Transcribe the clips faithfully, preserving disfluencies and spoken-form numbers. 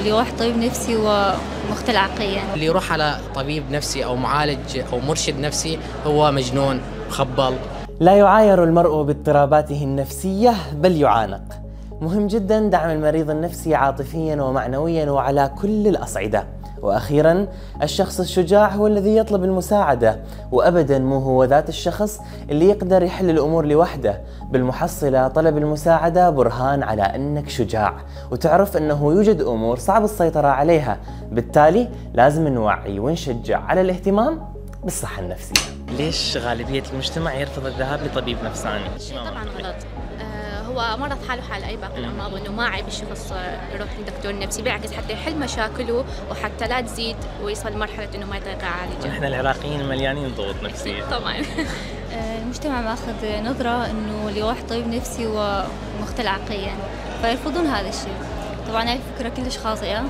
اللي يروح طبيب نفسي ومختل عقليا. اللي يروح على طبيب نفسي أو معالج أو مرشد نفسي هو مجنون مخبل. لا يعاير المرء باضطراباته النفسية بل يعانق. مهم جدا دعم المريض النفسي عاطفيا ومعنويا وعلى كل الأصعدة. وأخيرا الشخص الشجاع هو الذي يطلب المساعدة، وأبدا مو هو ذات الشخص اللي يقدر يحل الأمور لوحده. بالمحصلة طلب المساعدة برهان على أنك شجاع وتعرف أنه يوجد أمور صعب السيطرة عليها، بالتالي لازم نوعي ونشجع على الاهتمام بالصحة النفسية. ليش غالبية المجتمع يرفض الذهاب لطبيب نفساني؟ طبعا غلط. هو مرض حاله حال أي باقي الأمراض، وإنه ما عيب الشخص يروح لدكتور نفسي، بالعكس حتى يحل مشاكله وحتى لا تزيد ويصل لمرحلة إنه ما يطيق يعالجها. نحن العراقيين مليانين ضغوط نفسية. طبعا. المجتمع ماخذ نظرة إنه اللي يروح طبيب نفسي ومختل عقليا، فيرفضون هذا الشيء. طبعا هاي الفكرة كلش خاطئة،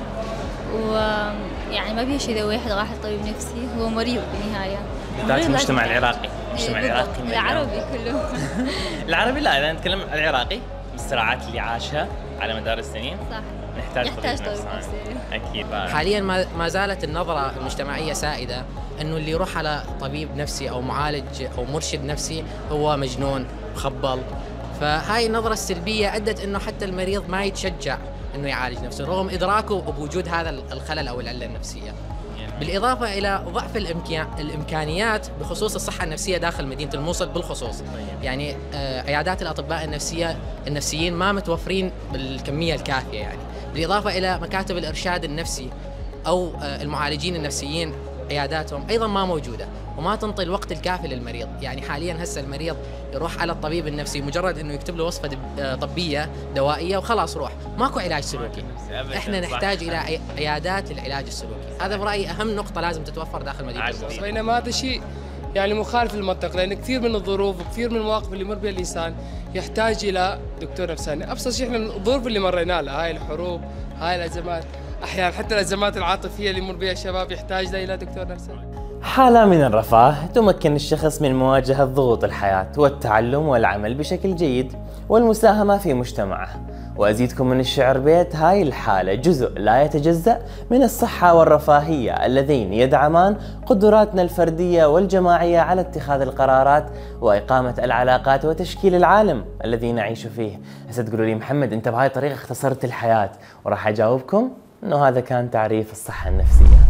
ويعني ما بيها شيء إذا واحد راح لطبيب نفسي هو مريض بالنهاية. بالذات المجتمع العراقي، المجتمع العراقي العربي كله. العربي لا، إذا نتكلم عن العراقي بالصراعات اللي عاشها على مدار السنين صح نحتاج يحتاج طبيب نفسي. أكيد. حاليا ما زالت النظرة المجتمعية سائدة إنه اللي يروح على طبيب نفسي أو معالج أو مرشد نفسي هو مجنون مخبل. فهاي النظرة السلبية أدت إنه حتى المريض ما يتشجع إنه يعالج نفسه رغم إدراكه بوجود هذا الخلل أو العلة النفسية. بالإضافة إلى ضعف الإمكانيات بخصوص الصحة النفسية داخل مدينة الموصل بالخصوص، يعني عيادات الأطباء النفسية النفسيين ما متوفرين بالكمية الكافية، يعني بالإضافة إلى مكاتب الإرشاد النفسي أو المعالجين النفسيين عياداتهم أيضا ما موجودة وما تنطي الوقت الكافي للمريض. يعني حاليا هسه المريض يروح على الطبيب النفسي مجرد انه يكتب له وصفة طبية دوائية وخلاص روح، ماكو علاج سلوكي. احنا نحتاج الى عيادات للعلاج السلوكي، هذا برأيي اهم نقطة لازم تتوفر داخل مدينة الموصل. بينما هذا شيء يعني مخالف للمنطق، لان كثير من الظروف وكثير من المواقف اللي يمر بها الانسان يحتاج الى دكتور نفساني. ابسط شيء احنا الظروف اللي مرينا لها، هاي الحروب، هاي الازمات، احيانا حتى الازمات العاطفية اللي يمر بها الشباب يحتاج الى دكتور نفساني. حالة من الرفاه تمكن الشخص من مواجهة ضغوط الحياة والتعلم والعمل بشكل جيد والمساهمة في مجتمعه. وأزيدكم من الشعر بيت: هاي الحالة جزء لا يتجزأ من الصحة والرفاهية اللذين يدعمان قدراتنا الفردية والجماعية على اتخاذ القرارات وإقامة العلاقات وتشكيل العالم الذي نعيش فيه. هسه تقولوا لي محمد أنت بهاي الطريقة اختصرت الحياة، وراح أجاوبكم أنه هذا كان تعريف الصحة النفسية.